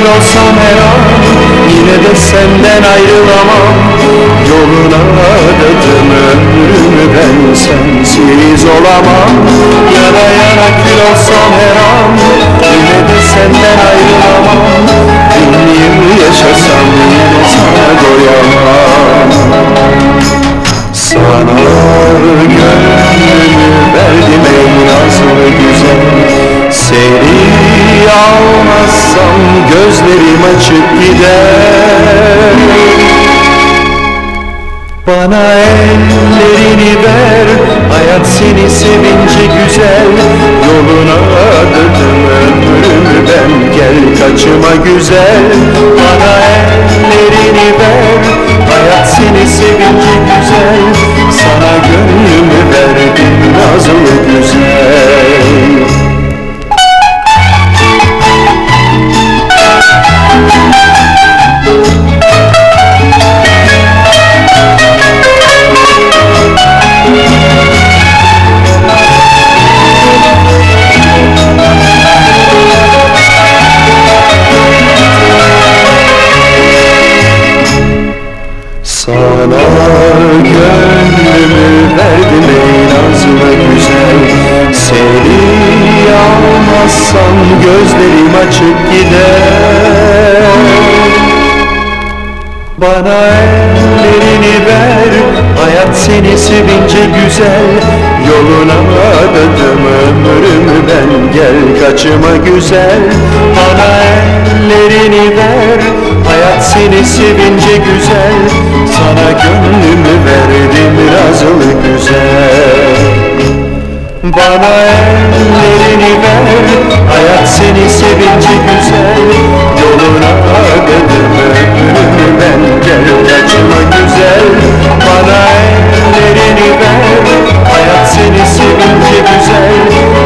kül olsam her an, yine de senden ayrılamam. Yoluna adadım ömrümü, ben sensiz olamam. Yana yana kül olsam her an, yine de senden ayrılamam. Bin yıl yaşasam yine sana doyamam. Sana gönlümü verdim ey nazlı güzel. Seni almazsam gözlerim açık gider. Bana ellerini ver, hayat seni sevince güzel. Yoluna adadım ömrümü ben, gel kaçıma güzel. Bana ellerini ver, hayat seni sevince güzel. Sana gönlümü verdim nazlı güzel. Sana gönlümü verdim ey nazlı güzel. Seni almazsam gözlerim açık gider. Bana ellerini ver, hayat seni sevince güzel. Yoluna adadım ömrümü ben, gel kaçıma güzel. Bana ellerini ver, hayat seni sevince güzel. Sana gönlümü verdim nazlı güzel. Bana ellerini ver, hayat seni sevince güzel. Yoluna adadım ömrümü ben, gel kaçıma güzel. Bana ellerini ver, hayat seni sevince güzel.